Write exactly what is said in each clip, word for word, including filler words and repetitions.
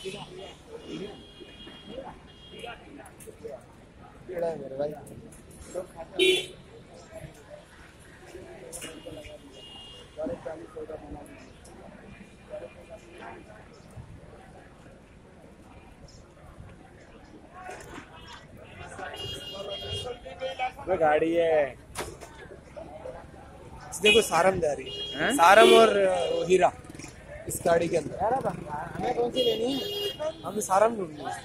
मेरे भाई गाड़ी है। देखो सारम जा रही है, सारम और हीरा इस गाड़ी के अंदर। यार हमें कौन सी लेनी है? हमें सारम ढूंढनी है।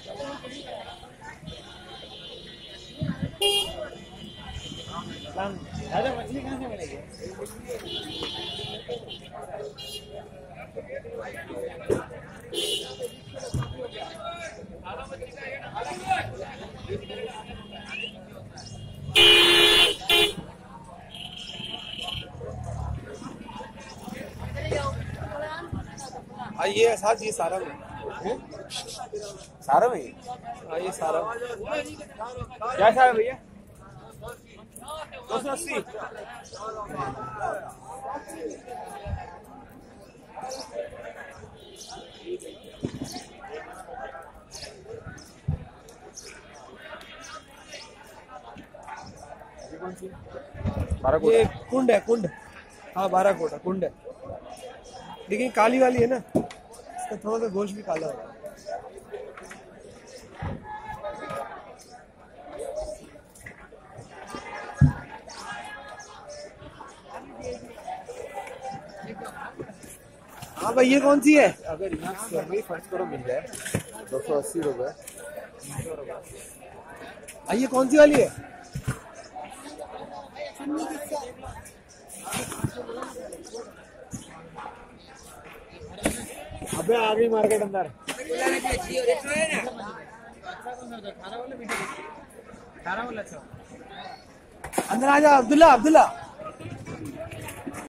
दादा मछली कहाँ से मिलेगी? हाँ ये साथ ये सारम है, सारम है। हाँ ये सारम क्या सारम भैया? दो सौ अस्सी। ये कुंड है, कुंड। हाँ बारह कोटा कुंड है, लेकिन काली वाली है ना, इसका थोड़ा सा गोश्त भी काला हो रहा है। हाँ भाई ये कौन सी है? अगर यहाँ से भाई फर्स्ट करो मिल जाए दो सौ अस्सी रुपये। ये कौन सी वाली है? अबे आ गई मार्केट अंदर। अंदर आ जा अब्दुल्ला, अब्दुल्ला।